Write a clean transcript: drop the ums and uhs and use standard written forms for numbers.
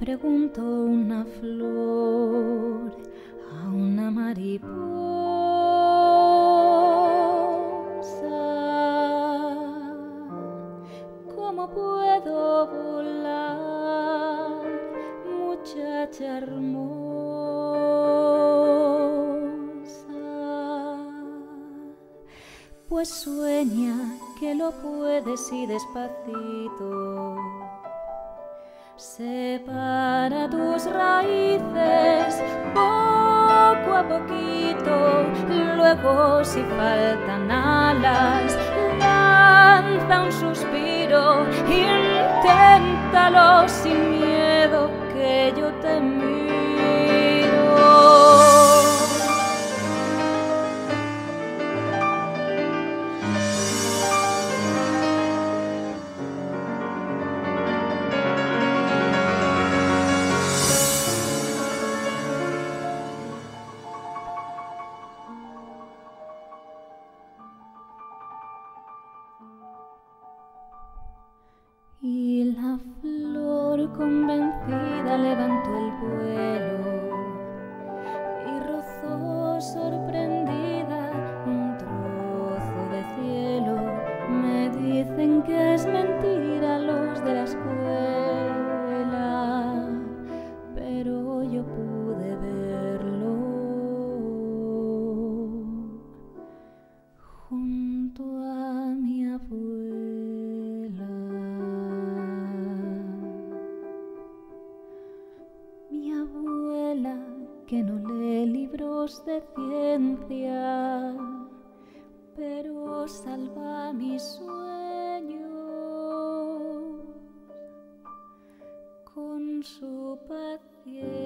preguntó una flor a una mariposa: ¿cómo puedo volar, muchacha hermosa? Pues sueña que lo puedes y despacito separa tus raíces poco a poquito. Luego, si faltan alas, lanza un suspiro, inténtalo sin miedo, que yo te miro. Y la flor convencida levantó el vuelo y rozó sorprendida un trozo de cielo. Me dicen que es mentira los de la escuela, pero yo pude verlo junto a mi abuela. Mi abuela, que no lee libros de ciencia, pero salva mis sueños con su paciencia.